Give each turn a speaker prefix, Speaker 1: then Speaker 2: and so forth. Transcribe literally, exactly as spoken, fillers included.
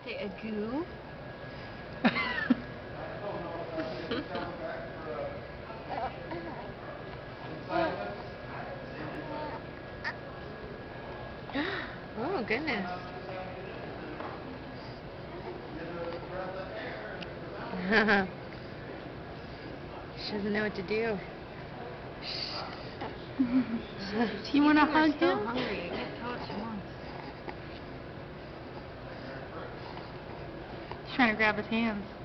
Speaker 1: Say a goo. Oh, goodness. She doesn't know what to do.
Speaker 2: Do you want to hug
Speaker 1: so
Speaker 2: him?
Speaker 1: Hungry. I can't tell what she wants.
Speaker 2: She's trying to grab his hands.